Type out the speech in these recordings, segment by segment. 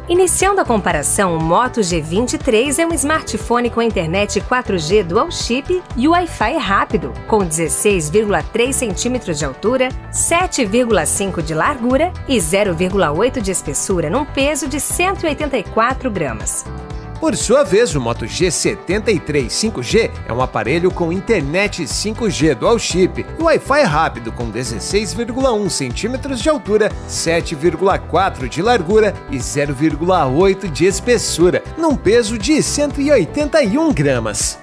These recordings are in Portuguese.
Iniciando a comparação, o Moto G23 é um smartphone com internet 4G dual chip e Wi-Fi rápido, com 16,3 centímetros de altura, 7,5 de largura e 0,8 de espessura num peso de 184 gramas. Por sua vez, o Moto G73 5G é um aparelho com internet 5G dual chip e Wi-Fi rápido com 16,1 centímetros de altura, 7,4 de largura e 0,8 de espessura, num peso de 181 gramas.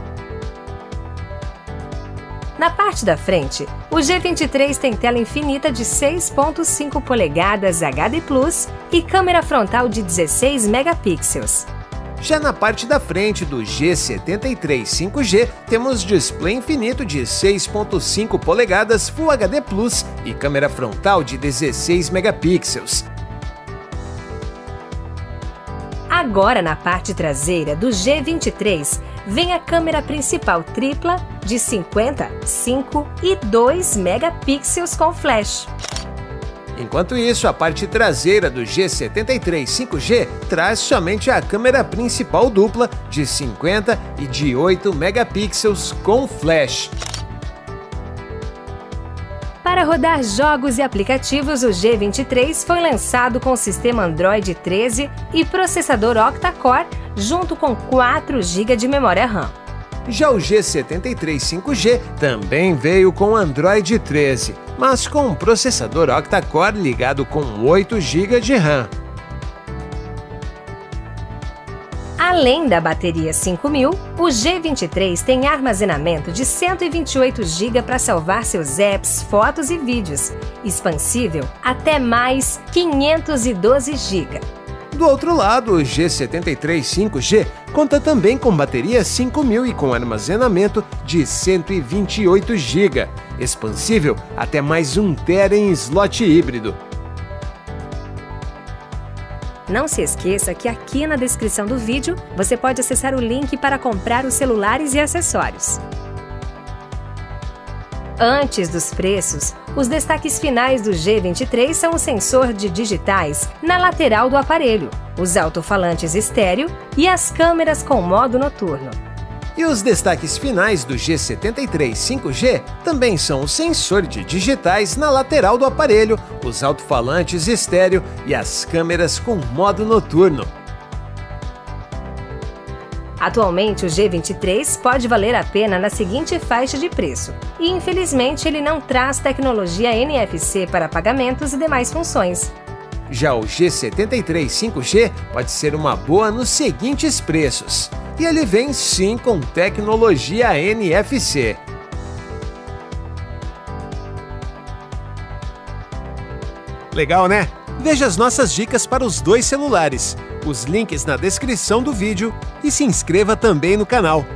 Na parte da frente, o G23 tem tela infinita de 6,5 polegadas HD Plus e câmera frontal de 16 megapixels. Já na parte da frente do G73 5G, temos display infinito de 6,5 polegadas Full HD Plus e câmera frontal de 16 megapixels. Agora, na parte traseira do G23, vem a câmera principal tripla de 50, 5 e 2 megapixels com flash. Enquanto isso, a parte traseira do G73 5G traz somente a câmera principal dupla de 50 e de 8 megapixels com flash. Para rodar jogos e aplicativos, o G23 foi lançado com sistema Android 13 e processador octa-core, junto com 4 GB de memória RAM. Já o G73 5G também veio com Android 13, mas com um processador octa-core ligado com 8 GB de RAM. Além da bateria 5000, o G23 tem armazenamento de 128 GB para salvar seus apps, fotos e vídeos, expansível até mais 512 GB. Do outro lado, o G73 5G conta também com bateria 5000 e com armazenamento de 128 GB, expansível até mais 1 TB em slot híbrido. Não se esqueça que aqui na descrição do vídeo você pode acessar o link para comprar os celulares e acessórios. Antes dos preços, os destaques finais do G23 são o sensor de digitais na lateral do aparelho, os alto-falantes estéreo e as câmeras com modo noturno. E os destaques finais do G73 5G também são o sensor de digitais na lateral do aparelho, os alto-falantes estéreo e as câmeras com modo noturno. Atualmente, o G23 pode valer a pena na seguinte faixa de preço, e infelizmente ele não traz tecnologia NFC para pagamentos e demais funções. Já o G73 5G pode ser uma boa nos seguintes preços, e ele vem sim com tecnologia NFC. Legal, né? Veja as nossas dicas para os dois celulares, os links na descrição do vídeo e se inscreva também no canal.